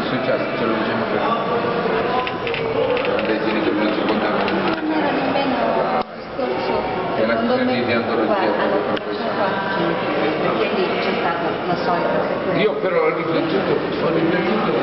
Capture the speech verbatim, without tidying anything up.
successo? Ce lo diciamo per dei genitori non si contavano. Allora nemmeno scorso È una questione di antologia perché lì c'è stata la solita. Io però ho riflettuto, ho riflettuto